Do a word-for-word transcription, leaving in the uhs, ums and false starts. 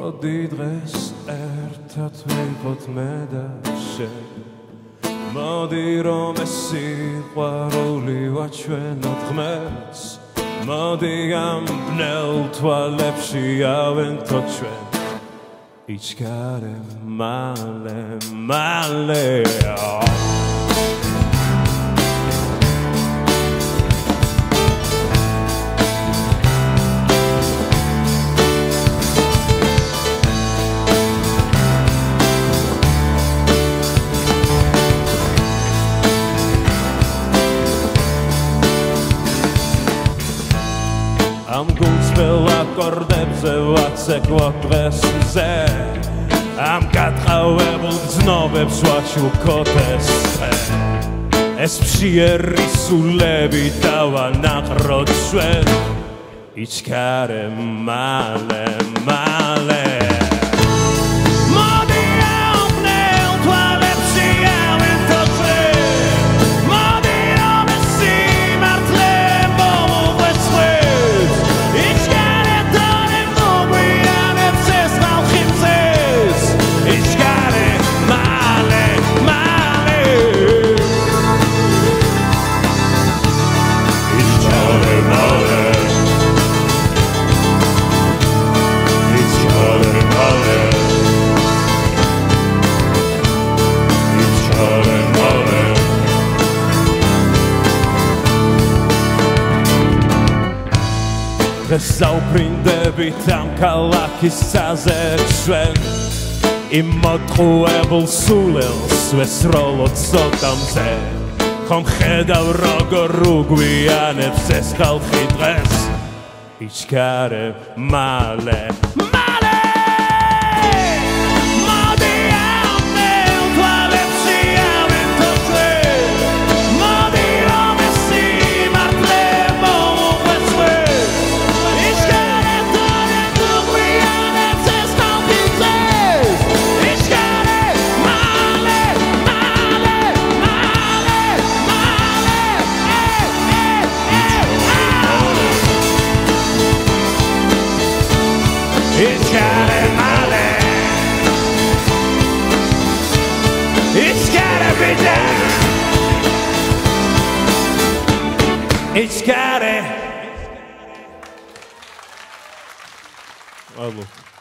მოდი დღეს ერთად ვიყოთ მე და შენ მოდი რომ ეს სიყვარული ვაჩვენოთ ღმერთს მოდი ამ ბნელ თვალებში ავენთო ჩვენ იჩქარე მალე მალე Am guldsvel akordebze vaceklo დღესზე Am გათხავებულ გზნობებს ვაჩუქოთეს ეს ფშიერი სულები დავანაყროთ ჩვენ იჩქარე მალე მალე Საუბრინდებით ამ ქალაქის ცაზე ჩვენ იმ მოტყუებულ სულელს ვესროლოთ სოტამზე ხომ ხედავ როგორ უგვიანებს ეს ხალხი დღეს იჩქარე მალე Ichkare. Alô.